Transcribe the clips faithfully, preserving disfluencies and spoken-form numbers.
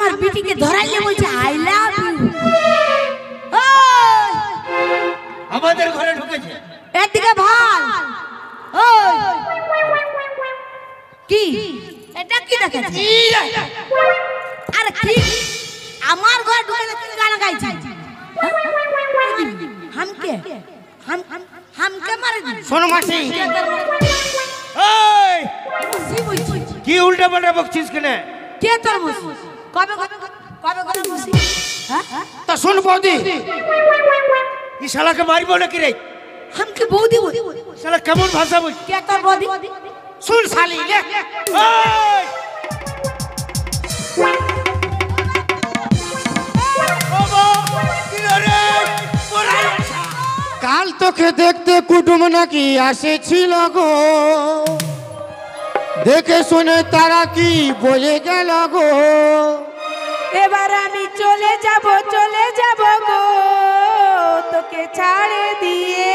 আমার বিটিকে ধরাইলে বলছে I love you. আমাদের ঘরে ঢুকেছে। এদিকে ভাল। ওই কি এটা কি দেখাচ্ছে? আরে কি আমার ঘরে ঢুকে কি গান গাইছে? हमके हम हमके मारे दी। শোনো মাসি, এই কি উল্টা পাল্টা বকছিস কেন? কে তোর মুসি? কবে কবে কবে করে মুসি? হ্যাঁ তা শোন বৌদি, এই শালাকে মারবো নাকি রে? हमके বৌদি বৌদি শালা কেমন ভাষা বল? কে তোর বৌদি? শুন শালি লে, এই কাল তোকে দেখতে কুটুম নাকি আসেছিল গো, দেখে শুনে তারা কি বলে গেল গো। এবার আমি চলে যাব চলে যাব গো তোকে ছাড়ে দিয়ে।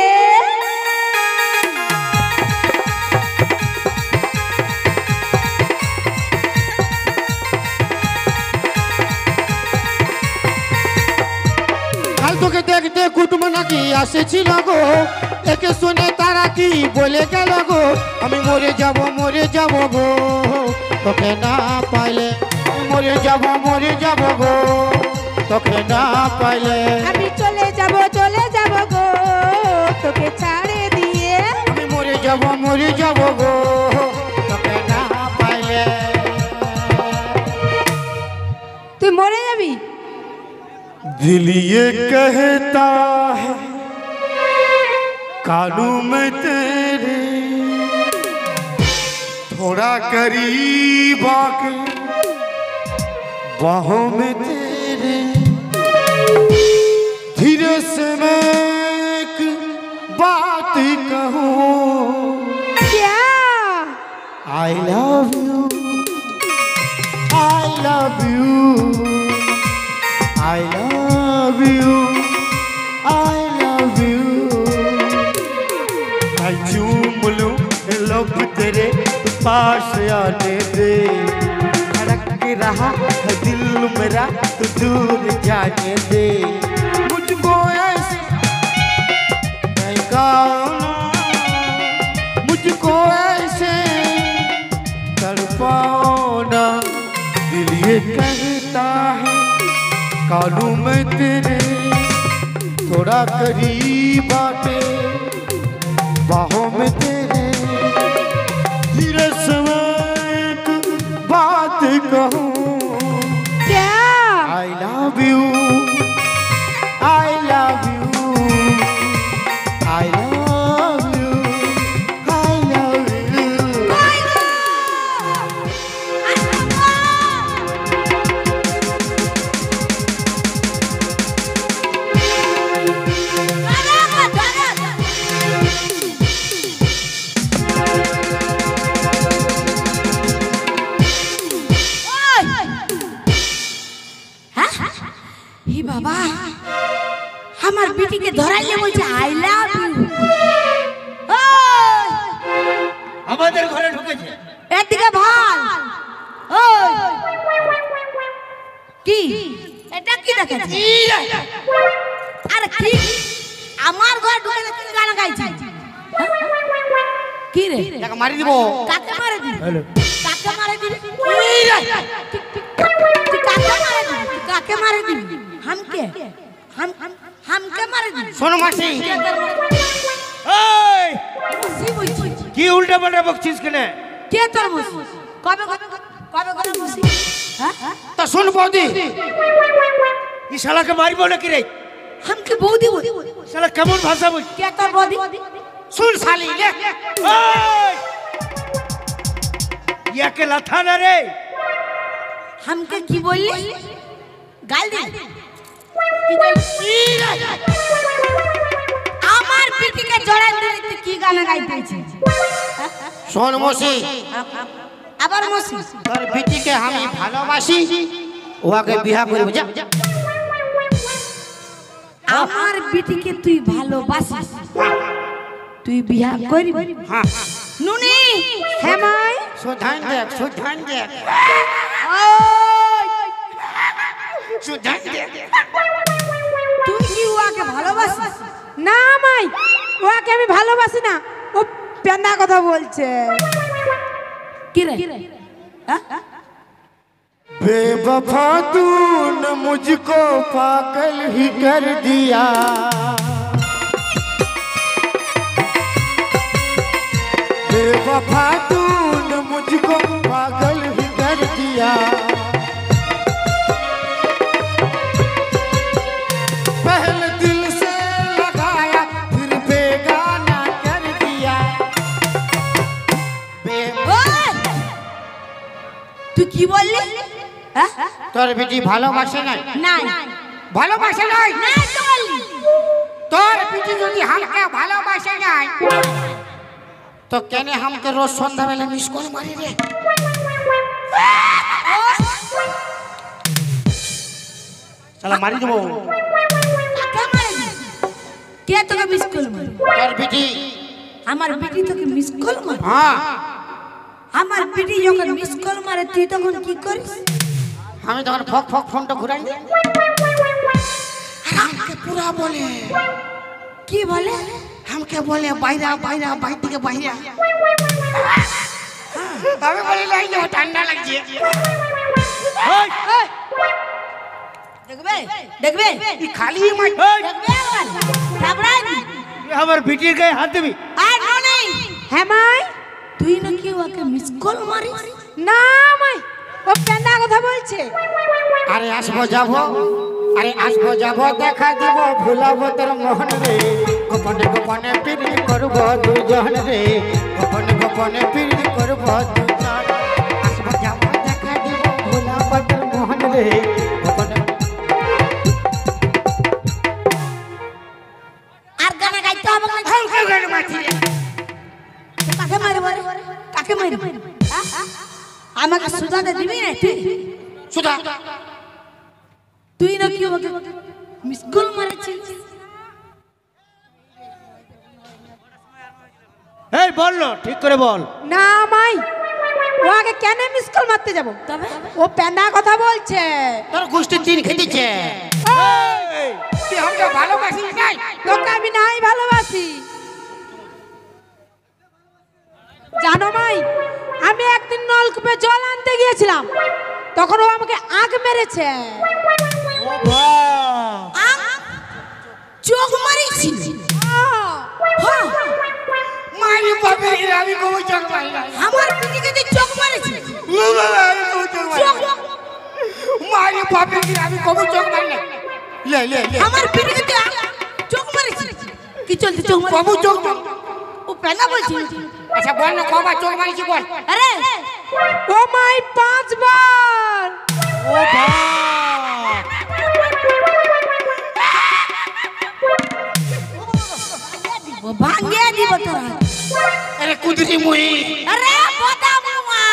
কাল তোকে দেখতে কুটুম নাকি আসেছিল গো, দেখে শুনে তারা কি বলে গেল গো। আমি মরে যাব মরে যাব গো তোকে না পাইলে, মরে যাব মরে যাব গো তোকে না পাইলে। আমি চলে যাব চলে যাব গো তোকে ছাড়ে দিয়ে। আমি মরে যাব মরে যাব গো তোকে না পাইলে। তুই মরে যাবি? दिल ये कहता है कानू में तेरे, थोड़ा करीब आके बाहों में तेरे, धीरे से मैं एक बात कहूँ। क्या? I love you, I love you, I love you, I love you। मैं चूम लूं लब तेरे पास आने दे, धड़क रहा है दिल मेरा तू दूर जाने दे। मुझको ऐसे मैं गाऊं, मुझको ऐसे तड़पाओ ना। दिल ये कहता है कानू में तेरे, थोड़ा करीब आके बाहों में तेरे, धीरे से मैं एक बात कहूँ। क्या? I love you, I love you, I love you, I love you। বাবা আমার বিটিকে ধরাইলে বলছে আই লাভ ইউ। আমাদের ঘরে ঢুকেছে। এদিকে ভাল। ওই কি এটা কি দেখাচ্ছে? আরে কি আমার ঘরে ঢুকে কি গান গাইছে? কি রে? টাকা মারি দিব। কাকে মারে দিবি? কাকে মারে দিবি? তুই কাকে মারে দিবি? কাকে মারে দিবি? हमके हम हमके मारे दी। শোনো মাসি, এই কি উল্টা পাল্টা বকছিস কেন? কে তোর মুসি? কবে কবে কবে করে মুসি? হ্যাঁ তা শোন বৌদি, এই শালাকে মারবো নাকি রে? हमके বৌদি বৌদি শালা কেমন ভাষা বল? কে তোর বৌদি? শুন শালি লে, এই ইয়াকে লাথা না রে। हमके কি বললি? গাল দে। আমার পিটিকে জড়াই ধরে তুই কি গান গাইতেছিস? শোন মসি, আবার মসি তোর বিটিকে আমি ভালোবাসি, ওকে বিয়া করব। যা আমার বিটিকে তুই ভালোবাসিস, তুই বিয়া করবি? হ্যাঁ নুনি হেমাই সুধান দেখ, সুধান দেখ। ওই আমি ভালোবাসি না, ও পেন্দা কথা বলছে। কি রে হ্যাঁ बेवफा तूने मुझको पागल ही कर दिया, बेवफा तूने मुझको पागल ही कर दिया, पहले दिल से लगाया फिर बेगाना कर दिया। তুই কি বললি হ্যাঁ তোর বেটি ভালোবাসে নাই? না ভালোবাসে নাই? না তো বললি তোর বেটি যদি हमके ভালোবাসে নাই তো কেন हमके रोज সন্ধ্যাবেলা মিস কল মারি রে? শালা মারি দেবো। কাকে মারবি? কে তোকে মিস কল মারে? তোর বেটি। আমার বেটি তোকে মিস কল মারে? হ্যাঁ। আমার বেটি যখন মিস কল মারে তুই তখন কি করিস? আমি তখন ফক ফক ফোনটা ঘুরাই দিই। हमके पूरा बोले। কি বলে? हमके बोले বাইরা বাইরা বাইর থেকে বাইরা। আমি বলি নাই যে ঠান্ডা লাগছে। এই, দেখবে দেখবে এই খালি মাই। দেখবে আবার ঘাবড়াবি তুই আমার বিটির গায়ে হাত দিবি? আর নো নেই। হ্যাঁ মাই। তুই নাকি ওকে মিস কল মারিস? না মাই, ও পেন্দা কথা বলছে। আরে আসবো যাবো, আরে আসবো যাবো দেখা দিব ভুলাবো তোর মোহন রে, গোপনে গোপনে পিড়ি করবো দুজন রে, গোপনে গোপনে পিড়ি করবো দুজন, আসবো যাবো দেখা দিব ভুলাবো তোর মোহন রে, গোপনে। আর গানা গাইতে হবে না। হালকা গান মাছি রে। কাকে মারব রে? কাকে মারব? আমাকে সুদাতে দিবি না তুই? সুধা তুই নাকি ওকে মিস কল মারছিস? এই বল না, ঠিক করে বল। না মাই, ও আগে কেন মিস কল মারতে যাব? তবে ও পেন্দা কথা বলছে। তোর গোষ্ঠী তিন খেতেছে। এই, তুই আমাকে ভালোবাসিস নাই? তোকে আমি নাই ভালোবাসি। জানো মাই, আমি একদিন নলকূপে জল আনতে গিয়েছিলাম, তখন ও আমাকে আগ মেরেছে। ও বাহ, চোখ মারিছিস? হ্যাঁ, মারি বাবা রে, আমি কবু চোখ মারি নাই। আমার পিটিকে তুই চোখ মারিছিস? ও বাবা, আমি কবু চোখ মারি নাই। চোখ মারি বাবা রে, আমি কবু চোখ মারি নাই। লে লে লে, আমার পিটিকে তুই চোখ মারিছিস? কি চলছে চোখ মারি? কবু চোখ মারি। ও পেনা বলছিস? আচ্ছা বল না কবার চোখ মারিছি বল। আরে ও মাই পাঁচবার। ও বাহ, ও ভাঙিয়ে দিব তোরা। আরে কুদরি মুই। আরে বোতা মামা,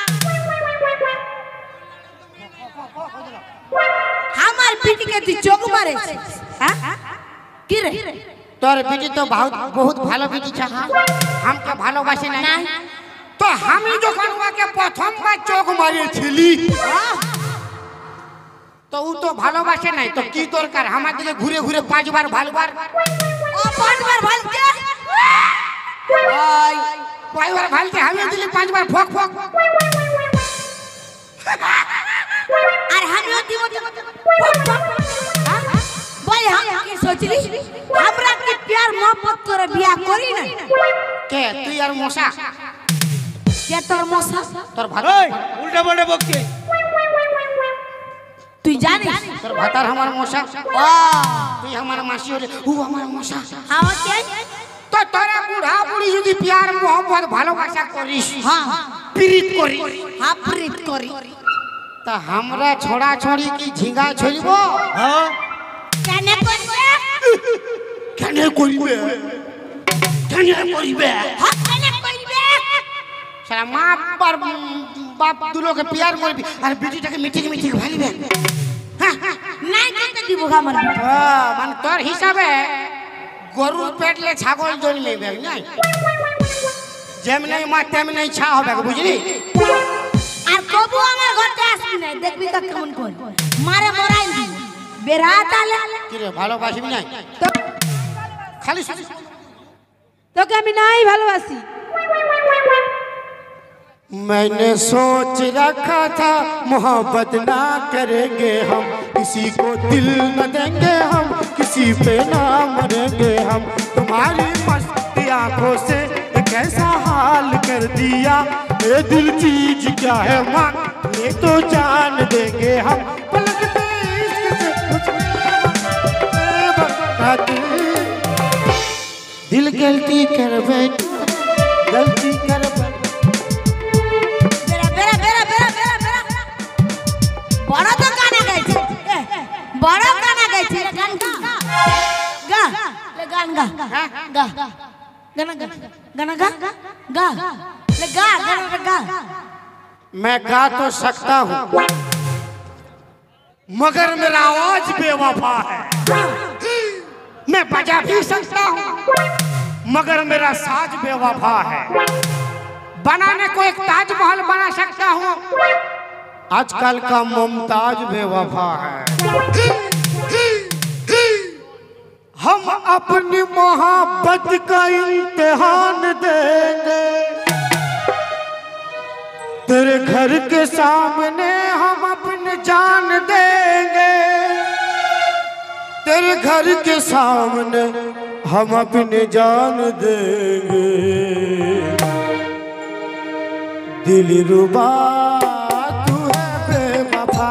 আমার পিটিকে তুই চোখ মারিছিস? হ্যাঁ কি রে? তোর বেটি তো বহুত বহুত ভালো বেটি চাহা, हमके ভালোবাসে নাই। নাই। তো আমি যখন ওকে প্রথমবার চোখ মারিয়েছিলি তো ও তো ভালোবাসে নাই, তো কি দরকার আমার দিকে ঘুরে ঘুরে পাঁচবার ভালবার। ও পাঁচবার ভালতে ওই পাঁচবার ভালতে আমি দিলি পাঁচবার ফক ফক। আর আমিও দিব তো। ভাই हम কি सोचली हमरा के प्यार मोहब्बत করে বিয়া করি না? কে তুই আর মশা? কে তোর মশা? তোর ভাত এই, উল্টা পাল্টা বকছিস। তুই জানিস? তোর ভাতার আমার মশা, ও তুই আমার মাসি হলে ও আমার মশা। আমার কে? তো তোরা বুড়া বুড়ি যদি প্যার মোহব্বত ভালোবাসা করিস, হ্যাঁ প্রীত করি, আপরিত করি, তা আমরা ছড়া ছড়ি কি ঝিঙ্গা ছড়িব? হ্যাঁ, কেন করবে? কেন করিবে? কেন করিবে? হ্যাঁ কেন করবে? সারা মা বাপ বাপ দুলোকে প্যার করবি আর বেটিটাকে মিঠিকে মিঠিকে ভালিবে। হ্যাঁ নাই করতে দিব আমার। হ্যাঁ, মানে তোর হিসাবে গরুর পেটলে ছাগল জন্মেবে নাই, যেমনি মা তেমনি ছা হবে, বুঝলি? আর কবু আমার ঘরতে আসবি না, দেখবি তো কেমন কর মারে মরাই দিব বেরাত আলে। কি রে ভালোবাসবি নাই? খালি শুধু তোকে আমি নাই ভালোবাসি। मैंने सोच रखा था मोहब्बत ना करेंगे हम, किसी को दिल न देंगे हम, किसी पे ना मरेंगे हम। तुम्हारी मस्ती आंखों से एक ऐसा हाल कर दिया, ये दिल चीज क्या है माँ, ये तो जान देंगे हम। पलक पे इश्क से कुछ बताती, दिल गलती कर बैठी, गलती कर बैठी। বেরা বেরা বেরা বেরা বেরা বেরা বড় তো গানা গাইছে, এ, বড় গানা গাইছে, এ, গান গা গা লে গান গা গা গানা গা গানা গা গা লে গা গানা গা। मैं गा तो सकता हूँ मगर मेरा आवाज बेवफा है। मैं बजा भी सकता हूँ मगर मेरा साज बेवफा है। बनाने को एक ताजमहल बना सकता हूँ, आजकल का मुमताज बेवफा है। हम अपनी मोहब्बत का इम्तिहान देंगे, तेरे घर के सामने हम अपनी जान देंगे, तेरे घर के सामने हम अपनी जान देंगे। दिलरुबा तू है बेवफा,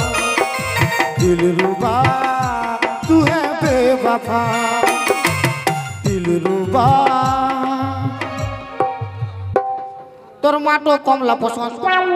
दिलरुबा तू है बेवफा, दिलरुबा। তোর মাটো কমলা পছন্দ।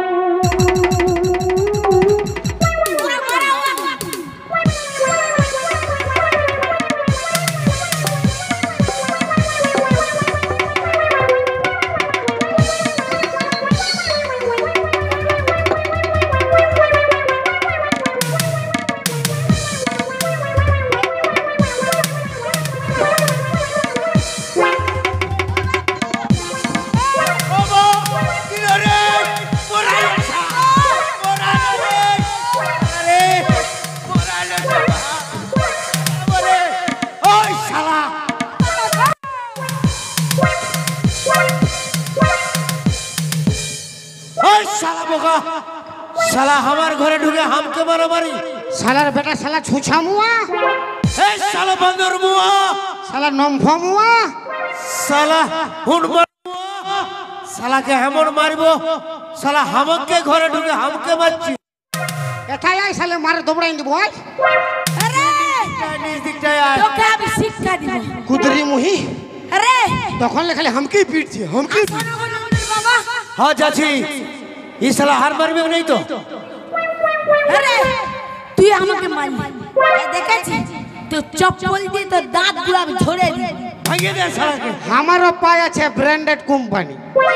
साला हमार घरे ढुके हमके बराबरी। सालार बेटा साला छुछा मुआ, ए साला बंदर मुआ, साला नम्फा मुआ, साला हुनबर मुआ, साला के हमर मारबो, साला हमके घरे ढुके हमके मारছি। এটাই আই সালে মারে দবড়াই দিব। আরে চাইনিজ দিকটাই আয়। তোকে আমি শিক্ষা দিব। কুদরি মুহি আরে তখন লেখালে হামকেই পিটছে, হামকেই শোনো গো নবীর বাবা, हाँ चाची, ये साला हार मारবে नहीं तो। আরে তুই আমাকে মারলি, এই দেখেছি তো চপ্পল দিয়ে তো দাঁত গুলো আমি ঝরে দিই। ভাঙিয়ে দে সালা কে। আমারও পায় আছে ব্র্যান্ডেড কোম্পানি,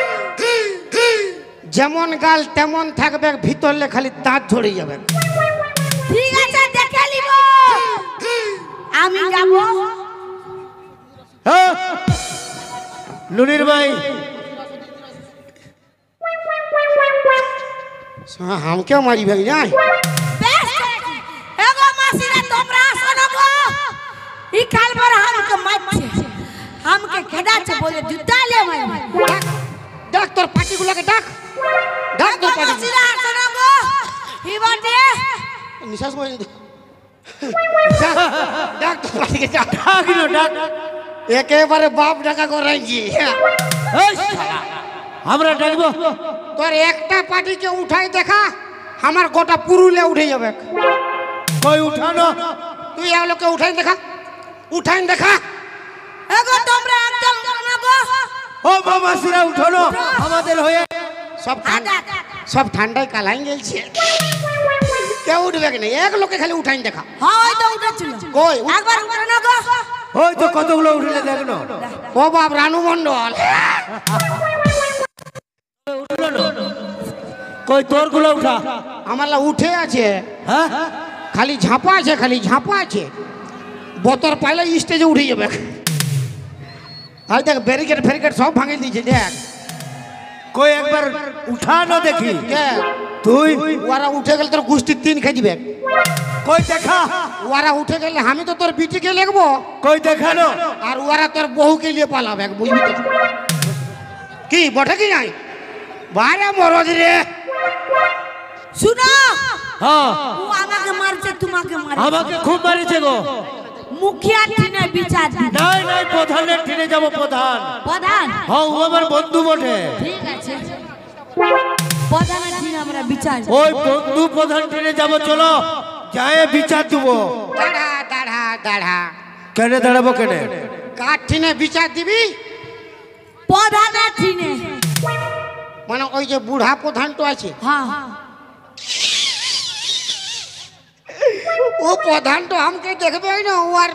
যেমন গাল তেমন থাকবে, ভিতরলে খালি দাঁত ঝরে যাবে। ঠিক আছে দেখে নিব, আমি যাব। হ্যাঁ নুনির ভাই হামকেও মারিবে যাই। বেশ এগো মাসিরা তোমরা শোনো গো, ই কাল বড় আমাকে মারছে, আমাকে খেদাচ্ছে বলে জুতা লে মারবে। ডাক তোর পার্টিগুলোকে ডাক, ডাক তোর পার্টি। মাসিরা শোনো গো, ই বাটে নিঃশ্বাস করে ডাক, ডাক তোর পার্টিকে ডাক। ডাক নো ডাক। একেবারে বাপ ডাকা করাইছি। এই শালা আমরা ডাকবো। তোর একটা পার্টিকে উঠাই দেখা, আমার গোটা পুরুলে উঠে যাবে। কই উঠানো? তুই এগুলোকে উঠাই দেখা, উঠাই দেখা। এগো তোমরা একদম শোনো গো, ও মামাসিরা উঠানো আমাদের হয়ে। সব ঠান্ডা, সব ঠান্ডায় কালাই গেলছে, কেউ উঠবে না, এক লোকে খালি উঠাই দেখা। হ্যাঁ ওই তো উঠেছিল। কই একবার উঠানো গো, ওই তো কতগুলো উঠলে দেখনো। ও বাপ রানু মন্ডল, কই তোর গুলো উঠা। আমার লা উঠে আছে, হ্যাঁ খালি ঝাঁপা আছে, খালি ঝাঁপা আছে। বোতর পাইলে স্টেজে উঠে যাবে। আর দেখ ব্যারিকেড ফ্যারিকেড সব ভাঙিয়ে দিয়েছে দেখ। কই একবার উঠানো দেখি। কে তুই ওরা উঠে গেলে তোর গুষ্টির তিন খেয়ে দিবে। কই দেখা ওরা উঠে গেলে আমি তো তোর বিটিকে লিখবো, কই দেখানো আর ওরা তোর বহুকে নিয়ে পালাবে, বুঝবি তো? কি বটে কি নাই বাইরে মরদ রে। শুনো, হ্যাঁ ও আমাকে মারছে, তোমাকে মারছে। আমাকে খুব মারিছে গো। মুখিয়া টিনে বিচার দিন। নাই নাই প্রধানের টিনে যাব প্রধান। প্রধান? হ্যাঁ ও আমার বন্ধু বটে। ঠিক আছে, প্রধানের টিনে আমরা বিচার। ওই বন্ধু প্রধান টিনে যাব, চলো যায় বিচার দেবো। দাঁড়া দাঁড়া দাঁড়া, কেনে দাঁড়াবো কেনে? কার ঠিনে বিচার দিবি? প্রধানের টিনে। মানে ওই যে বুড়া প্রধান তো আছে, হ্যাঁ ও প্রধান তো আমাকে দেখবে না, ওর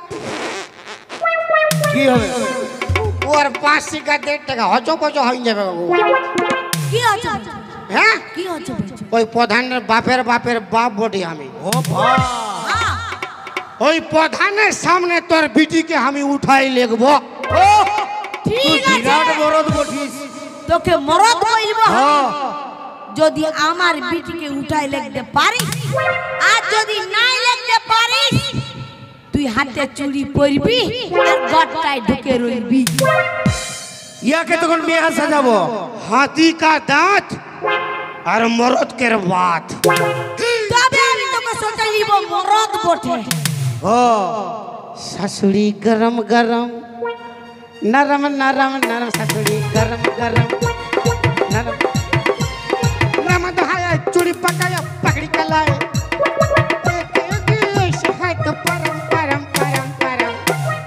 কি হবে? ওর পাঁচ শিকার দেড় টাকা হচ পচ হয়ে যাবে বাবু। কি হচ্ছে? হ্যাঁ কি হচ্ছে? ওই প্রধানের বাপের বাপের বাপ বটি আমি। ও ভাই হ্যাঁ, ওই প্রধানের সামনে তোর বিটিকে আমি উঠাই লিখবো। ও ঠিক তুই আছে, বিরাট মরদ বটিস। তোকে মরদ বলবো। হ্যাঁ যদি আমার বিটিকে উঠাই লিখতে পারিস, আর যদি নাই লিখতে পারিস, তুই হাতে চুরি পরবি আর গটটায় ঢুকে রইবি। ইয়াকে তখন মেয়ে সাজাবো। হাতি কা দাঁত আর মরদ কের বাত। তবে আমি তোকে সোচা নিব মরদ বটে। ও শাশুড়ি গরম গরম নরম নরম নরম, শাশুড়ি গরম গরম নরম নরম, দহায় চুড়ি পাকায় পাকড়ি কলায় পরম পরম পরম পরম।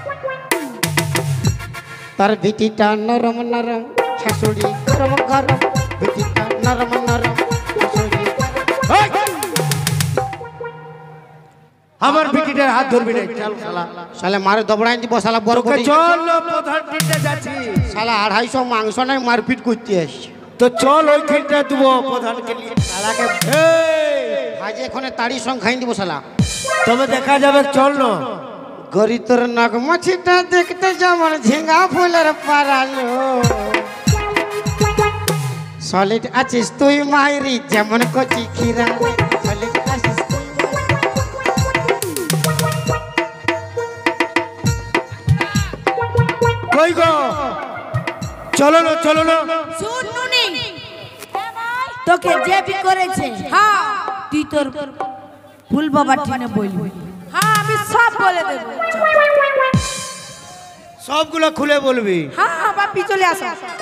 তার বিটিটা নরম নরম, শাশুড়ি গরম গরম, বিটিটা নরম নরম, শাশুড়ি এই! আমার বিটিটার হাত ধরবি না, চল শালা। শালা মারে দবড়াই দিব, শালা বড় তোকে করে চল প্রধান টিনে যাচ্ছি। শালা আড়াইশো মাংস নাই মারপিট করতে আসছে। তো চল ওই খিনটা দেবো প্রধানকে নিয়ে। শালাকে এই! আজ এখানে তাড়ি সঙ্গ খাই দিব শালা। তবে দেখা যাবে, চল না। গরি তোর নাক মাছিটা দেখতে যেমন ঝিঙ্গা ফুলের পারালো, সলিড আছিস তুই মাইরি যেমন কচি খিরা। সলিড আছিস তুই। কই গো, চলো না চলো না। শুন নুনি, তোকে যে বি করেছে, হ্যাঁ তুই তোর ফুল বাবা টিনে বলবি। হ্যাঁ আমি সব বলে দেবো। সবগুলো খুলে বলবি। হ্যাঁ বাপি চলে আসো।